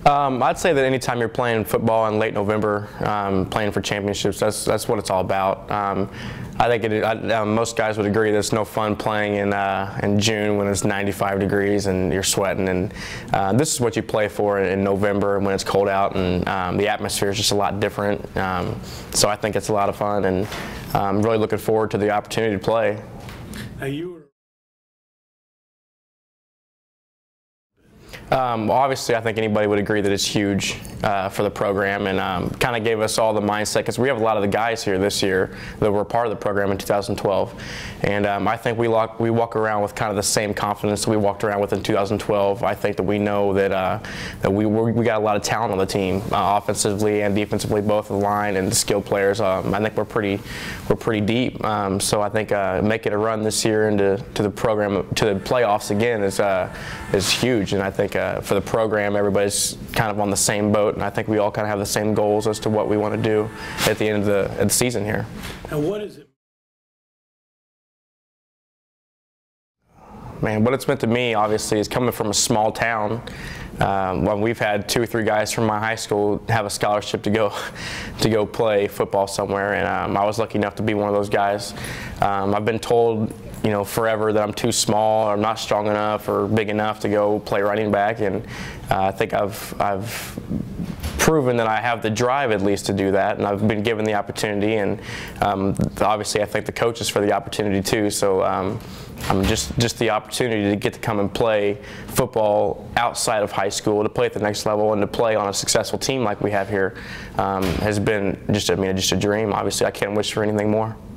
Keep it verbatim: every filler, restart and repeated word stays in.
Um, I'd say that anytime you're playing football in late November, um, playing for championships, that's that's what it's all about. Um, I think it, I, uh, most guys would agree that it's no fun playing in uh, in June when it's ninety-five degrees and you're sweating. And uh, this is what you play for in November when it's cold out and um, the atmosphere is just a lot different. Um, so I think it's a lot of fun, and I'm really looking forward to the opportunity to play. Now you were Um, obviously, I think anybody would agree that it's huge uh, for the program, and um, kind of gave us all the mindset, because we have a lot of the guys here this year that were part of the program in two thousand twelve, and um, I think we, lock, we walk around with kind of the same confidence that we walked around with in two thousand twelve. I think that we know that uh, that we we got a lot of talent on the team, uh, offensively and defensively, both the line and the skilled players. Um, I think we're pretty we're pretty deep. Um, so I think uh, making a run this year into to the program to the playoffs again is uh, is huge, and I think. Uh, for the program, everybody's kind of on the same boat, and I think we all kind of have the same goals as to what we want to do at the end of the, of the season here. And what is it? Man, what it's meant to me, obviously, is coming from a small town. Um, when we've had two or three guys from my high school have a scholarship to go to go play football somewhere, and um, I was lucky enough to be one of those guys. Um, I've been told, you know, forever that I'm too small, or I'm not strong enough, or big enough to go play running back, and uh, I think I've I've proven that I have the drive at least to do that, and I've been given the opportunity, and um, obviously I thank the coaches for the opportunity too. So um, I'm just just the opportunity to get to come and play football outside of high school, to play at the next level, and to play on a successful team like we have here um, has been just I mean just a dream. Obviously, I can't wish for anything more.